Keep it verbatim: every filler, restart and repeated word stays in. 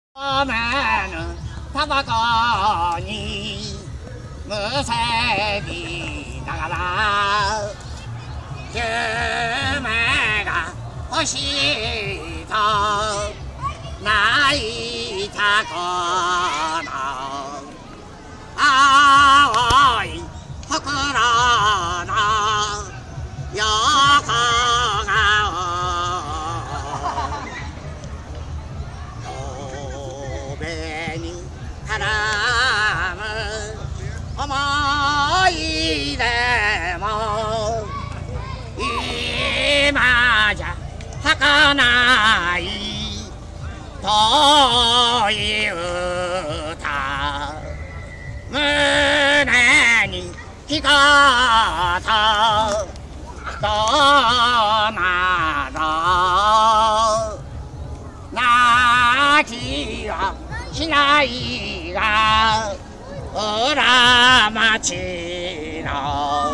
처음에는 타바코にむせびながら夢が欲しいと泣いたこの青い袋の横顔壁に絡む思い出も今じゃ儚い遠い歌胸に聞こうとどなど泣きはしないが裏町の